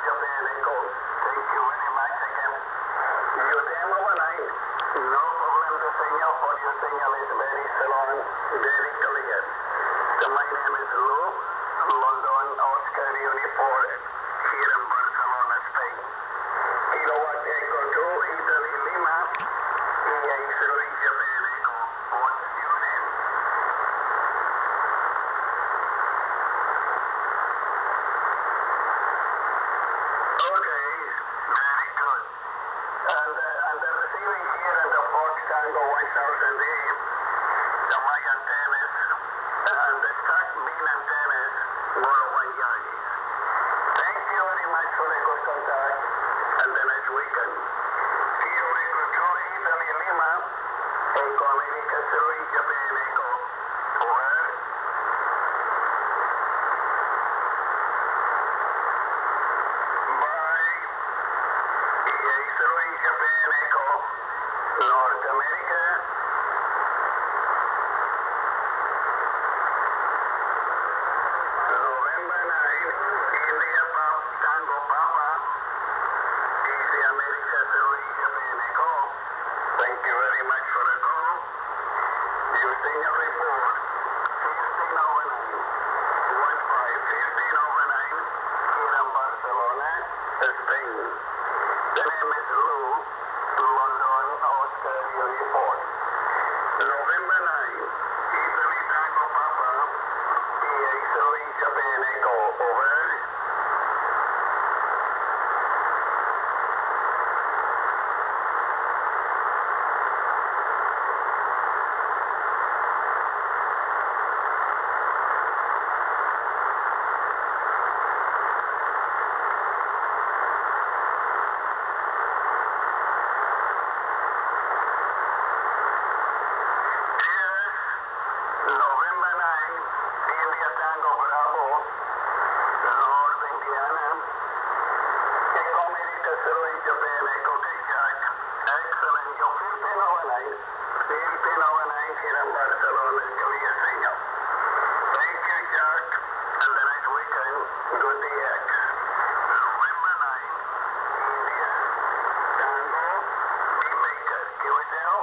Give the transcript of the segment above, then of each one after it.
Japan Echo. Thank you very much again. You tengo line. No problem. The signal for your signal is very strong, very clear. So my name is Lou, London, Oscar Uniform, here in Barcelona, Spain. Kilo Watt Echo 2, Italy, Lima, EA3JE Japan Echo. What's your name? Okay, very good. And the receiving here in the Fox Tango 1000A, the my antennas, and the stack beam antennas, more 1 yard. Thank you very much for the good contact, and the next weekend. Kilo Echo 2, Italy, Lima, Echo America 3, Japan Echo. Over. Bye. EA3 Japan Echo, North America. November 9, India Tango Papa, Easy America 3 Japan Echo. Thank you very much for the call. Your signal report, 1509, 1509, here in Barcelona, Spain. The name is Lou, London, Oscar Uniform. November 9, Italy Tango Papa, EA3 Japan Echo. Over. Yes, November 9, India Tango Bravo, North Indiana, Echo America 3 Japan Echo Jack. Excellent. Your 1509, 1509 here in Barcelona, give me a signal. Thank you, Jack, and the next weekend, good DX. November 9, India Tango, B Baker, QSL.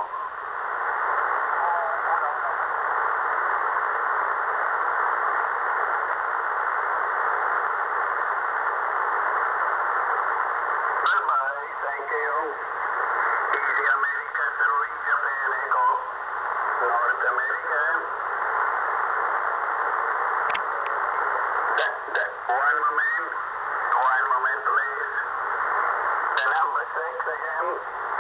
Goodbye, thank you. Easy America 3 Japan Echo, North America. One moment, please. The number 6 again.